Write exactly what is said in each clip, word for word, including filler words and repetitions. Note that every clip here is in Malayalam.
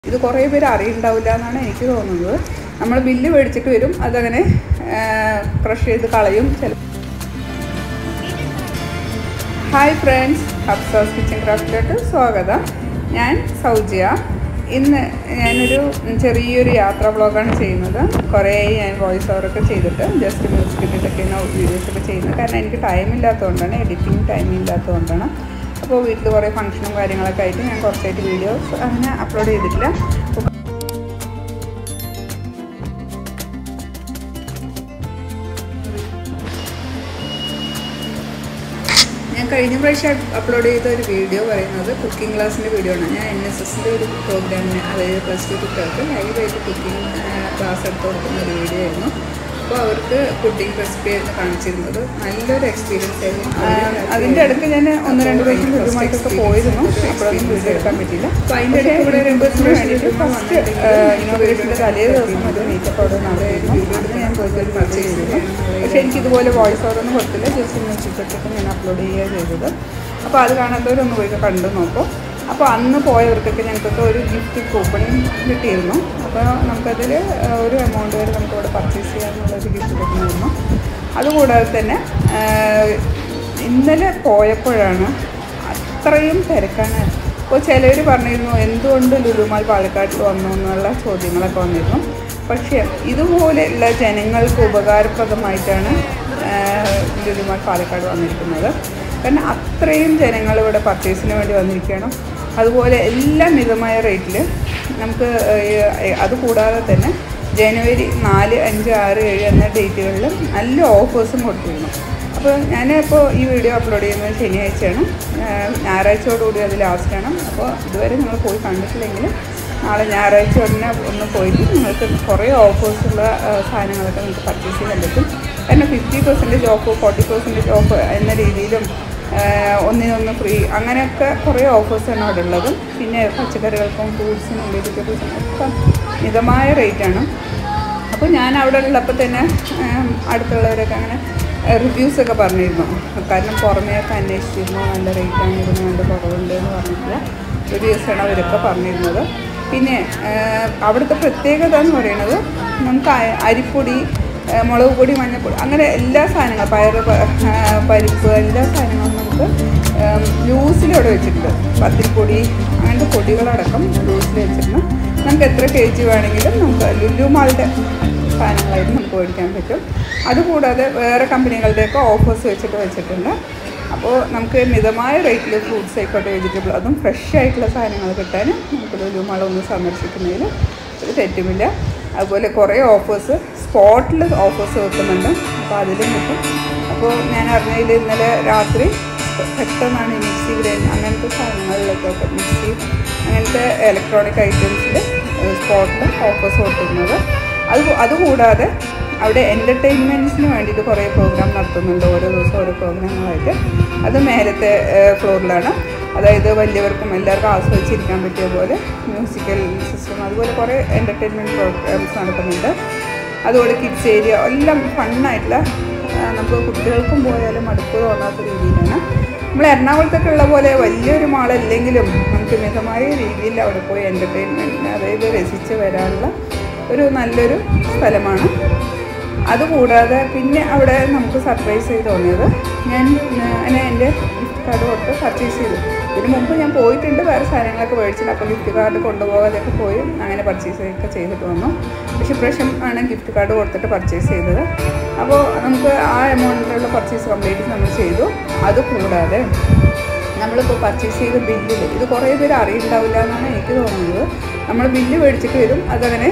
ഇത് കുറേ പേര് അറിയുണ്ടാവില്ല എന്നാണ് എനിക്ക് തോന്നുന്നത്. നമ്മൾ ബില്ല് മേടിച്ചിട്ട് വരും, അതങ്ങനെ ക്രഷ് ചെയ്ത് കളയും. ചില ഹായ് ഫ്രണ്ട്സ്, ഹബ്സാസ് കിച്ചൻ ക്രാഫ്റ്റിലോട്ട് സ്വാഗതം. ഞാൻ സൗജ്യ. ഇന്ന് ഞാനൊരു ചെറിയൊരു യാത്രാ വ്ളോഗാണ് ചെയ്യുന്നത്. കുറേ ഞാൻ വോയിസ് ഓവറൊക്കെ ചെയ്തിട്ട് ജസ്റ്റ് മ്യൂസിക് ഇട്ടിട്ടൊക്കെയാണ് വീഡിയോസൊക്കെ ചെയ്യുന്നത്. കാരണം എനിക്ക് ടൈമില്ലാത്തതുകൊണ്ടാണ്, എഡിറ്റിംഗ് ടൈമില്ലാത്തതുകൊണ്ടാണ്. അപ്പോൾ വീട്ടിൽ കുറേ ഫംഗ്ഷനും കാര്യങ്ങളൊക്കെ ആയിട്ട് ഞാൻ കുറച്ചായിട്ട് വീഡിയോസ് അങ്ങനെ അപ്ലോഡ് ചെയ്തിട്ടില്ല. ഞാൻ കഴിഞ്ഞ പ്രാവശ്യം അപ്ലോഡ് ചെയ്ത ഒരു വീഡിയോ പറയുന്നത് കുക്കിംഗ് ക്ലാസ്സിൻ്റെ വീഡിയോ ആണ്. ഞാൻ എൻ എസ് എസിൻ്റെ ഒരു പ്രോഗ്രാമിന്, അതായത് പ്ലസ് ടു കുട്ടികൾക്ക് ലൈവായിട്ട് കുക്കിംഗ് ക്ലാസ് എടുത്ത് കൊടുക്കുന്ന ഒരു വീഡിയോ ആയിരുന്നു. അപ്പോൾ അവർക്ക് പുഡിംഗ് റെസിപ്പി ആയിരുന്നു കാണിച്ചിരുന്നത്. നല്ലൊരു എക്സ്പീരിയൻസ് ആയിരുന്നു. അതിൻ്റെ ഇടയ്ക്ക് ഞാൻ ഒന്ന് രണ്ട് പ്രാവശ്യം ലുലുമായിട്ടൊക്കെ പോയിരുന്നു. അപ്പോഴൊന്നും വീഡിയോ എടുക്കാൻ പറ്റിയില്ല. അപ്പോൾ അതിൻ്റെ ഇടയ്ക്ക് ഇവിടെ രംഗത്തിന് വേണ്ടിയിട്ട് ഫസ്റ്റ് ഇനോഗ്രേഷൻ്റെ തലേ ദിവസം ഒരു മേക്കപ്പ് അവിടെ നടന്നിരുന്നു. അതിന് ഞാൻ പോയിട്ട് ഒരു പർച്ചേസ് ചെയ്തിരുന്നു. പക്ഷേ എനിക്കിതുപോലെ വോയിസ് ഓവറൊന്നും കൊടുത്തില്ല, ജസ്റ്റ് മ്യൂസിക് ഇട്ടിട്ട് ഞാൻ അപ്ലോഡ് ചെയ്യുക ചെയ്തത്. അപ്പോൾ അത് കാണാത്തവരൊന്ന് പോയി കണ്ടു നോക്കും. അപ്പോൾ അന്ന് പോയവർക്കൊക്കെ ഞങ്ങൾക്കൊക്കെ ഒരു ഗിഫ്റ്റ് കൂപ്പൺ കിട്ടിയിരുന്നു. അപ്പോൾ നമുക്കതിൽ ഒരു എമൗണ്ട് വരെ നമുക്കിവിടെ പർച്ചേസ് ചെയ്യാമെന്നുള്ളൊരു ഗിഫ്റ്റ് കിട്ടുമായിരുന്നു. അതുകൂടാതെ തന്നെ ഇന്നലെ പോയപ്പോഴാണ് അത്രയും തിരക്കാണ്. അപ്പോൾ ചിലർ പറഞ്ഞിരുന്നു എന്തുകൊണ്ട് ലുലുമാൾ പാലക്കാട്ടിൽ വന്നു എന്നുള്ള ചോദ്യങ്ങളൊക്കെ വന്നിരുന്നു. പക്ഷേ ഇതുപോലെയുള്ള ജനങ്ങൾക്ക് ഉപകാരപ്രദമായിട്ടാണ് ലുലുമാൾ പാലക്കാട് വന്നിരിക്കുന്നത്. കാരണം അത്രയും ജനങ്ങൾ ഇവിടെ പർച്ചേസിന് വേണ്ടി വന്നിരിക്കുകയാണ്. അതുപോലെ എല്ലാം മിതമായ റേറ്റിൽ നമുക്ക്, അതുകൂടാതെ തന്നെ ജനുവരി നാല് അഞ്ച് ആറ് ഏഴ് എന്ന ഡേറ്റുകളിൽ നല്ല ഓഫേഴ്സും കൊടുത്തിരുന്നു. അപ്പോൾ ഞാനിപ്പോൾ ഈ വീഡിയോ അപ്ലോഡ് ചെയ്യുന്നത് ശനിയാഴ്ചയാണ്. ഞായറാഴ്ചയോടുകൂടി അത് ലാസ്റ്റാണ്. അപ്പോൾ ഇതുവരെ നിങ്ങൾ പോയി കണ്ടിട്ടില്ലെങ്കിൽ നാളെ ഞായറാഴ്ച ഉടനെ ഒന്ന് പോയിട്ട് നിങ്ങൾക്ക് കുറേ ഓഫേഴ്സുള്ള സാധനങ്ങളൊക്കെ നിങ്ങൾക്ക് പർച്ചേസ് ചെയ്യാൻ പറ്റും. കാരണം fifty percentage off, forty percentage off എന്ന രീതിയിലും ഒന്നിനൊന്ന് ഫ്രീ, അങ്ങനെയൊക്കെ കുറേ ഓഫേഴ്സാണ് അവിടെ ഉള്ളത്. പിന്നെ പച്ചക്കറികൾക്കും ഫ്രൂട്ട്സിനും വെജിറ്റബിൾസിനും ഒക്കെ മിതമായ റേറ്റാണ്. അപ്പോൾ ഞാൻ അവിടെ ഉള്ളപ്പോൾ തന്നെ അടുത്തുള്ളവരൊക്കെ അങ്ങനെ റിവ്യൂസൊക്കെ പറഞ്ഞിരുന്നു. കാരണം പുറമേയൊക്കെ അന്വേഷിച്ചിരുന്നു, നല്ല റേറ്റാണ്, ഇതിന് നല്ല കുറവുണ്ട് എന്ന് പറഞ്ഞിട്ടുള്ള റിവ്യൂസാണ് അവരൊക്കെ പറഞ്ഞിരുന്നത്. പിന്നെ അവിടുത്തെ പ്രത്യേകത എന്ന് പറയുന്നത് നമുക്ക് അരിപ്പൊടി, മുളക് പൊടി, മഞ്ഞൾപ്പൊടി, അങ്ങനെ എല്ലാ സാധനങ്ങളും, പയർ, പരിപ്പ്, എല്ലാ സാധനങ്ങളും നമുക്ക് ലൂസിലവിടെ വെച്ചിട്ടുണ്ട്. പത്തിരിപ്പൊടി, അങ്ങനത്തെ പൊടികളടക്കം ലൂസിൽ വെച്ചിട്ടുണ്ട്. നമുക്ക് എത്ര കെ ജി വേണമെങ്കിലും നമുക്ക് ലുലുമാളുടെ സാധനങ്ങളായിട്ട് നമുക്ക് മേടിക്കാൻ പറ്റും. അതുകൂടാതെ വേറെ കമ്പനികളുടെയൊക്കെ ഓഫേഴ്സ് വെച്ചിട്ട് വെച്ചിട്ടുണ്ട്. അപ്പോൾ നമുക്ക് മിതമായ റേറ്റിൽ ഫ്രൂട്ട്സ് ആയിക്കോട്ടെ, വെജിറ്റബിൾ, അതും ഫ്രഷ് ആയിട്ടുള്ള സാധനങ്ങൾ കിട്ടാൻ നമുക്ക് ലുലുമാൾ ഒന്ന് സന്ദർശിക്കുന്നതിൽ ഒരു തെറ്റുമില്ല. അതുപോലെ കുറേ ഓഫേഴ്സ് സ്പോട്ടിൽ ഓഫേഴ്സ് വെക്കുന്നുണ്ട്. അപ്പോൾ അതിലും കിട്ടും. അപ്പോൾ ഞാൻ അറിഞ്ഞതിൽ ഇന്നലെ രാത്രി പെട്ടെന്നാണ് ഈ മിക്സി, ഗ്രൈൻഡർ, അങ്ങനത്തെ സാധനങ്ങളിലേക്കൊക്കെ, മിക്സി, അങ്ങനത്തെ ഇലക്ട്രോണിക് ഐറ്റംസിൽ സ്പോട്ടിൽ ഓഫേഴ്സ് കൊടുക്കുന്നത്. അത് അതുകൂടാതെ അവിടെ എൻ്റർടൈൻമെൻറ്റ്സിന് വേണ്ടിയിട്ട് കുറേ പ്രോഗ്രാം നടത്തുന്നുണ്ട്. ഓരോ ദിവസം ഓരോ പ്രോഗ്രാമുകളായിട്ട്. അത് മേലത്തെ ഫ്ലോറിലാണ്. അതായത് വലിയവർക്കും എല്ലാവർക്കും ആസ്വദിച്ചിരിക്കാൻ പറ്റിയ പോലെ മ്യൂസിക്കൽ സിസ്റ്റം, അതുപോലെ കുറേ എൻ്റർടൈൻമെൻറ്റ് പ്രോഗ്രാംസ് നടക്കുന്നുണ്ട്. അതുപോലെ കിഡ്സ് ഏരിയ, എല്ലാം ഫണ്ണായിട്ടുള്ള, നമുക്ക് കുട്ടികൾക്കും പോയാലും മടുപ്പ് തോന്നാത്ത രീതിയിലാണ്. നമ്മൾ എറണാകുളത്തൊക്കെ ഉള്ള പോലെ വലിയൊരു മാളല്ലെങ്കിലും നമുക്ക് മിതമായ രീതിയിൽ അവിടെ പോയി എൻ്റർടൈൻമെൻറ്റിന്, അതായത് രസിച്ച് വരാനുള്ള ഒരു നല്ലൊരു സ്ഥലമാണ്. അതുകൂടാതെ പിന്നെ അവിടെ നമുക്ക് സർപ്രൈസ് ചെയ്ത് തോന്നിയത്, ഞാൻ അങ്ങനെ എൻ്റെ ഗിഫ്റ്റ് കാർഡ് കൊടുത്ത് പർച്ചേസ് ചെയ്തു. ഇതിന് മുമ്പ് ഞാൻ പോയിട്ടുണ്ട്, വേറെ സാധനങ്ങളൊക്കെ മേടിച്ചിട്ട്, അപ്പോൾ ഗിഫ്റ്റ് കാർഡ് കൊണ്ടുപോകാതെയൊക്കെ പോയി അങ്ങനെ പർച്ചേസ് ഒക്കെ ചെയ്തിട്ട് വന്നു. പക്ഷേ ഇപ്രാവശ്യം ആണ് ഗിഫ്റ്റ് കാർഡ് കൊടുത്തിട്ട് പർച്ചേസ് ചെയ്തത്. അപ്പോൾ നമുക്ക് ആ എമൗണ്ടിലുള്ള പർച്ചേസ് കംപ്ലീറ്റ് നമ്മൾ ചെയ്തു. അതുകൂടാതെ നമ്മളിപ്പോൾ പർച്ചേസ് ചെയ്ത ബില്ലിൽ, ഇത് കുറേ പേര് അറിയുണ്ടാവില്ല എന്നാണ് എനിക്ക് തോന്നുന്നത്. നമ്മൾ ബില്ല് മേടിച്ചിട്ട് വരും, അതങ്ങനെ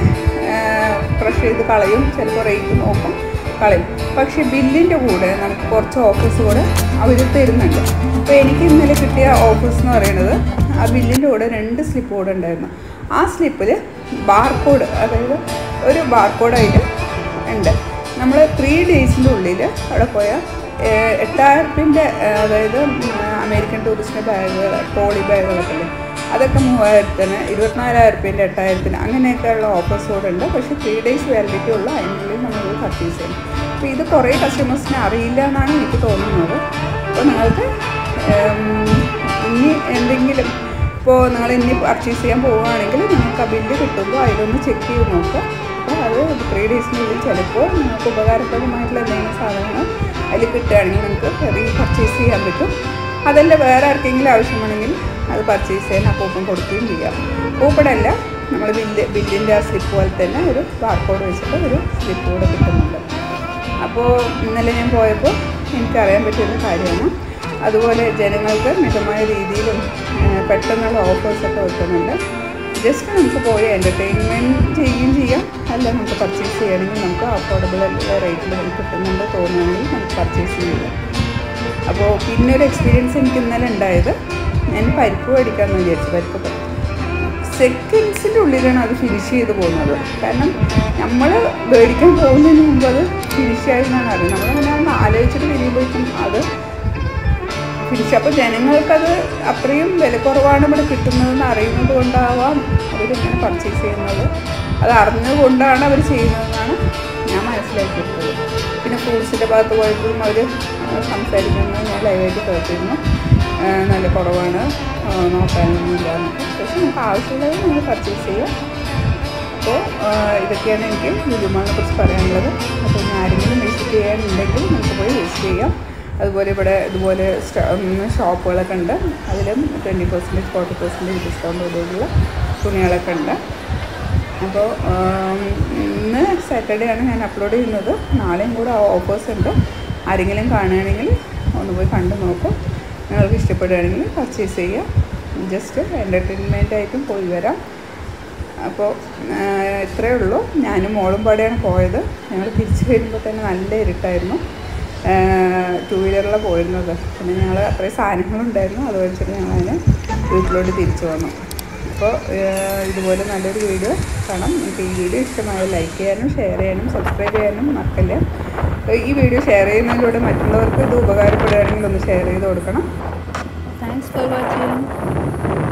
ക്രഷ് ചെയ്ത് കളയും, ചിലപ്പോൾ റേറ്റ് നോക്കും, കളയും. പക്ഷേ ബില്ലിൻ്റെ കൂടെ നമുക്ക് കുറച്ച് ഓഫേഴ്സ് കൂടെ അവർ തരുന്നുണ്ട്. അപ്പോൾ എനിക്ക് ഇന്നലെ കിട്ടിയ ഓഫേഴ്സ് എന്ന് പറയുന്നത്, ആ ബില്ലിൻ്റെ കൂടെ രണ്ട് സ്ലിപ്പ് കൂടെ ഉണ്ടായിരുന്നു. ആ സ്ലിപ്പിൽ ബാർകോഡ്, അതായത് ഒരു ബാർകോഡായിട്ട് ഉണ്ട്. നമ്മൾ ത്രീ ഡേയ്സിൻ്റെ ഉള്ളിൽ അവിടെ പോയാൽ എട്ടായിരം റുപ്യൻ്റെ, അതായത് അമേരിക്കൻ ടൂറിസ്റ്റിൻ്റെ ബാഗുകൾ, ട്രോളി ബാഗുകളൊക്കെ ഉണ്ട്, അതൊക്കെ മൂവായിരത്തിന്, ഇരുപത്തിനാലായിരം റുപ്യൻ്റെ എട്ടായിരത്തിന്, അങ്ങനെയൊക്കെയുള്ള ഓഫേഴ്സ് കൂടെ ഉണ്ട്. പക്ഷേ ത്രീ ഡേയ്സ് വാലിഡിറ്റി ഉള്ള അതിനുള്ളിൽ നമ്മൾ പർച്ചേസ് ചെയ്യും. അപ്പോൾ ഇത് കുറേ കസ്റ്റമേഴ്സിന് അറിയില്ല എന്നാണ് എനിക്ക് തോന്നുന്നത്. അപ്പോൾ നിങ്ങൾക്ക് ഇനി എന്തെങ്കിലും ഇപ്പോൾ നിങ്ങൾ ഇനി പർച്ചേസ് ചെയ്യാൻ പോവുകയാണെങ്കിൽ നിങ്ങൾക്ക് ആ ബില്ല് കിട്ടുമ്പോൾ അതിലൊന്ന് ചെക്ക് ചെയ്ത് നോക്കുക. അപ്പോൾ അത് ത്രീ ഡേയ്സിനുള്ളിൽ ചിലപ്പോൾ നിങ്ങൾക്ക് ഉപകാരപ്രദമായിട്ടുള്ള എന്തെങ്കിലും സാധനങ്ങൾ അതിൽ കിട്ടുകയാണെങ്കിൽ നിങ്ങൾക്ക് റീ പർച്ചേസ് ചെയ്യാൻ പറ്റും. അതല്ല വേറെ ആർക്കെങ്കിലും ആവശ്യമാണെങ്കിൽ അത് പർച്ചേസ് ചെയ്യാൻ ആ കൂപ്പൺ കൊടുക്കുകയും ചെയ്യാം. കൂപ്പണല്ല, നമ്മൾ ബില്ല് ബില്ലിൻ്റെ ആ സ്ലിപ്പ് പോലെ തന്നെ ഒരു ബാർകോഡ് വെച്ചിട്ട് ഒരു സ്ലിപ്പ് കൂടെ കിട്ടുന്നുണ്ട്. അപ്പോൾ ഇന്നലെ ഞാൻ പോയപ്പോൾ എനിക്കറിയാൻ പറ്റിയൊരു കാര്യമാണ്. അതുപോലെ ജനങ്ങൾക്ക് മിതമായ രീതിയിലും പെട്ടെന്നുള്ള ഓഫേഴ്സൊക്കെ വെക്കുന്നുണ്ട്. ജസ്റ്റ് നമുക്ക് പോയി എൻ്റർടൈൻമെൻറ്റ് ചെയ്യുകയും ചെയ്യാം, അല്ല നമുക്ക് പർച്ചേസ് ചെയ്യണമെങ്കിൽ നമുക്ക് അഫോർഡബിൾ റേറ്റിൽ നമുക്ക് കിട്ടുന്നുണ്ട് തോന്നുകയാണെങ്കിൽ നമുക്ക് പർച്ചേസ് ചെയ്യാം. അപ്പോൾ പിന്നെ ഒരു എക്സ്പീരിയൻസ് എനിക്ക് ഇന്നലെ ഉണ്ടായത്, ഞാൻ പരിപ്പ് മേടിക്കാമെന്ന് വിചാരിച്ചു. പരിപ്പ് സെക്കൻഡ്സിൻ്റെ ഉള്ളിലാണ് അത് ഫിനിഷ് ചെയ്ത് പോകുന്നത്. കാരണം നമ്മൾ മേടിക്കാൻ പോകുന്നതിന് മുമ്പ് അത് ഫിനിഷായി എന്നാണ് അറിയുന്നത്. നമ്മളങ്ങനെ ഒന്ന് ആലോചിച്ചിട്ട് കഴിയുമ്പോഴേക്കും അത് ഫിനിഷ്. അപ്പോൾ ജനങ്ങൾക്കത് അത്രയും വില കുറവാണ് ഇവിടെ കിട്ടുന്നതെന്ന് അറിയുന്നത് കൊണ്ടാവാം അവരിങ്ങനെ പർച്ചേസ് ചെയ്യുന്നത്. അത് അറിഞ്ഞുകൊണ്ടാണ് അവർ ചെയ്യുന്നതെന്നാണ് ഞാൻ മനസ്സിലാക്കിയിട്ടുള്ളത്. പിന്നെ ഫ്രൂട്ട്സിൻ്റെ ഭാഗത്ത് പോയപ്പോഴും അവർ സംസാരിക്കുന്നത് ഞാൻ ലൈവായിട്ട് കേട്ടിരുന്നു. നല്ല കുറവാണ്, നോക്കാനൊന്നുമില്ല എന്നൊക്കെ. പക്ഷേ നമുക്ക് ആവശ്യമുള്ളത് നമ്മൾ പർച്ചേസ് ചെയ്യാം. അപ്പോൾ ഇതൊക്കെയാണ് എനിക്ക് ലുലു മാളിനെ കുറിച്ച് പറയാനുള്ളത്. അപ്പോൾ ഇനി ആരെങ്കിലും വിസിറ്റ് ചെയ്യാനുണ്ടെങ്കിൽ നമുക്ക് പോയി വിസിറ്റ് ചെയ്യാം. അതുപോലെ ഇവിടെ ഇതുപോലെ ഷോപ്പുകളൊക്കെ ഉണ്ട്. അതിലും ട്വൻറ്റി പെർസെൻറ്റേജ് ഫോർട്ടി പെർസെൻറ്റേജ് ഡിസ്കൗണ്ടോടുള്ള തുണികളൊക്കെ ഉണ്ട്. അപ്പോൾ ഇന്ന് സാറ്റർഡേ ആണ് ഞാൻ അപ്ലോഡ് ചെയ്യുന്നത്. നാളെയും കൂടെ ഓഫേഴ്സ് ഉണ്ട്. ആരെങ്കിലും കാണുകയാണെങ്കിൽ ഒന്ന് പോയി കണ്ടു നോക്കും. നിങ്ങൾക്ക് ഇഷ്ടപ്പെടുകയാണെങ്കിൽ പർച്ചേസ് ചെയ്യാം. ജസ്റ്റ് എൻ്റർടൈൻമെൻ്റ് ആയിട്ടും പോയി വരാം. അപ്പോൾ ഇത്രയേ ഉള്ളൂ. ഞാനും മോളും പാടെയാണ് പോയത്. ഞങ്ങൾ തിരിച്ച് വരുമ്പോൾ തന്നെ നല്ല ഇരുട്ടായിരുന്നു. ടു വീലറിലാണ് പോയിരുന്നത്. പിന്നെ ഞങ്ങൾ അത്രയും സാധനങ്ങളുണ്ടായിരുന്നു, അത് വെച്ചിട്ട് ഞങ്ങളതിന് വീട്ടിലോട്ട് തിരിച്ചു വന്നു. അപ്പോൾ ഇതുപോലെ നല്ലൊരു വീഡിയോ കാണാം. നിങ്ങൾക്ക് ഈ വീഡിയോ ഇഷ്ടമായ ലൈക്ക് ചെയ്യാനും ഷെയർ ചെയ്യാനും സബ്സ്ക്രൈബ് ചെയ്യാനും മറക്കല്ല. ഈ വീഡിയോ ഷെയർ ചെയ്യുന്നതിലൂടെ മറ്റുള്ളവർക്ക് ഇത് ഉപകാരപ്പെടുകയാണെങ്കിൽ ഒന്ന് ഷെയർ ചെയ്ത് കൊടുക്കണം. Thanks for watching.